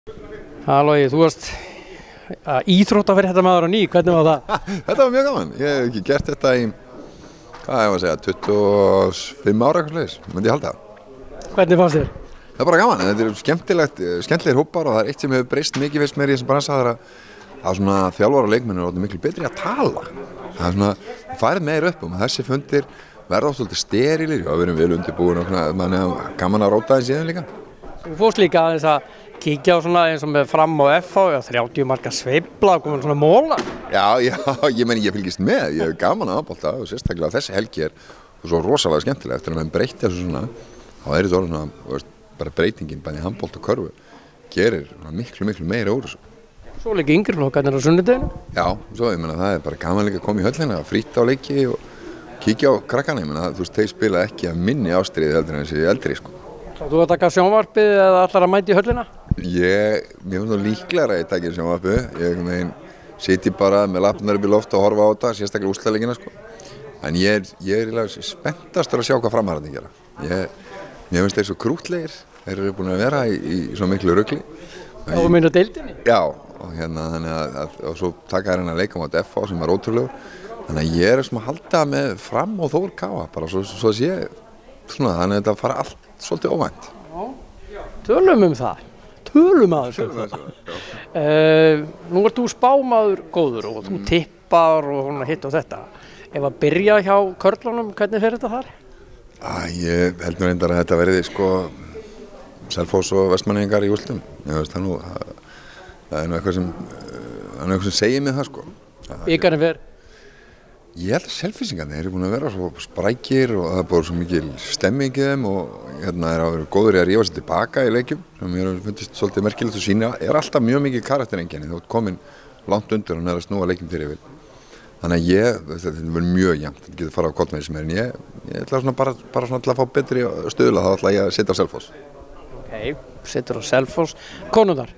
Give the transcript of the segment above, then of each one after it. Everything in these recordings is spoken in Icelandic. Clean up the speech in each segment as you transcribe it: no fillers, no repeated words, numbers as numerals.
Hallói, þú varst íþróttafréttamaður á ný, hvernig var það? Þetta var mjög gaman, ég hef ekki gert þetta í, hvað ég var að segja, 25 ára eitthvað sliðis, myndi ég halda. Hvernig fannst þér? Það er bara gaman, þetta er skemmtilegir hópar og það er eitt sem hefur breyst mikið veist mér í þessum bransa, það er að svona þjálfar og leikmenn eru miklu betri að tala. Það er svona, það færið meir upp og þessi fundir verða oft svolítið sterilir og við erum vel undirbúin og mann er gaman að róta þeim síðan líka. Þú fórst líka aðeins að kíkja á svona eins og með Fram og FH, 30 marka sveifla og komin svona móla. Já, ég meni ég fylgist með, ég hef gaman að handbolta og sérstaklega þessi helgi er svo rosalega skemmtilega eftir að maður breytti þessu svona, þá er þetta orðið svona, bara breytingin bæði handbolt og körfu gerir miklu meira úr þessu. Svo líka yngri flokkarnir á sunnudeginu? Já, svo ég meina það er bara gaman líka að koma í höllina, frýtt á leiki og kíkja á krakkana, ég meina þú veist, þeir spila ekki að minni ástríði heldur en þessi eldri sko. Þú að taka sjónvarpið eða allar að mæta í höllina? Mér finnst það líklegra að ég taki sjónvarpið, ég siti bara með lappirnar upp í loft og horfa á þetta, sérstaklega úrslitaleikina sko. En ég er spenntastur að sjá hvað framharðarnir gera. Mér finnst þeir svo krútlegir, þeir eru búin að vera í svo miklu rugli. Þá meina deildinni? Já, og þannig að svo taka þær að leika á FH sem var ótrúlegur. Þannig að ég er svona að halda með Fram og Þór Káa, bara svo sé svona, þannig að þetta fara allt svolítið óvænt. Já, tölum það. Tölum að þessu. Nú ert þú spámaður góður og þú tippar og hitt og þetta. Ef að byrja hjá körlunum, hvernig fer þetta þar? Ég held nú reyndar að þetta verði sko Selfoss og Vestmannaeyingar í úrslitum. Það er nú eitthvað sem segir mig það sko. Bikarinn fer? Ég held að Selfyssingarnir eru búin að vera svo sprækir og það er búin svo mikil stemming í þeim og hérna er að vera góður í að rífa sér tilbaka í leikjum sem ég hef fundist svolítið merkilegt að sína. Er alltaf mjög mikið karaktereinkenni, þú ert komin langt undir og næra að snúa leikjum þér yfir. Þannig að þetta verður mjög jafnt, þetta getur farið á kollmæði sem er en ég ætla svona bara svona til að fá betri stöðla þá ætla ég að setja á Selfoss. Ok, setur á Selfoss. Konundar?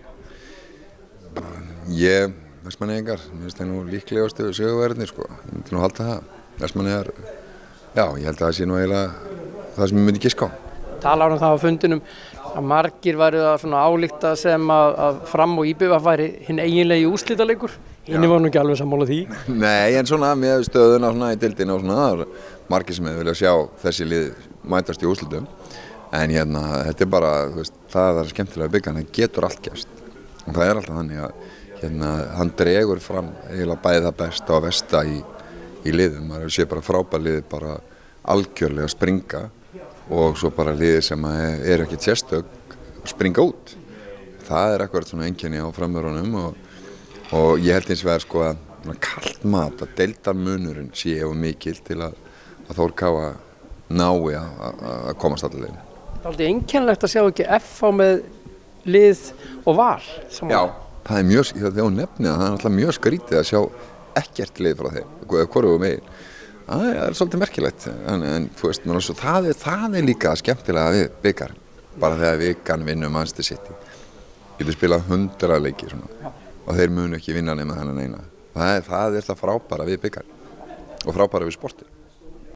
Vestmannaeyingar, mér finnst það nú líklegastu sigurverðirnir sko, ég myndi nú halda það. Vestmannaeyingar, já, ég held að það sé nú eiginlega það sem ég myndi giska á. Talar það á fundinum að margir væru að svona álíkta sem að Fram og IBVF væri hinn eiginlegi úrslitaleikur. Hinni var nú ekki alveg sammála því. Nei, en svona með stöðuna svona í deildinni og svona, það er margir sem hefur viljað sjá þessi lið mætast í úrslitum. En þetta er bara, þú veist, það er skemmtilega byggan, það getur allt gerst. Og það er alltaf þannig að hann dregur fram eiginlega bæði það besta og versta í liðum. Maður sé bara frábær lið bara algjörlega springa og svo bara liðir sem er ekki sérstök springa út. Það er akkúrat svona einkenni á framörunum og ég held eins vegar sko að kalt mat að deildarmunurinn sé of mikil til að Þór Káa nái að komast allir leiðin. Það er alltaf einkennilegt að sjá ekki FH með lið og Val. Já. Það er mjög, þegar þú nefnir það, það er alltaf mjög skrítið að sjá ekkert lið frá þeim, hvoru megin. Það er svolítið merkilegt, en þú veist, það er líka skemmtilega við bikar, bara þegar vikan vinnur Manchester City. Getur spilað 100 leiki svona, og þeir munu ekki vinna nema þennan eina. Það er það frábæra við bikar og frábæra við sportið.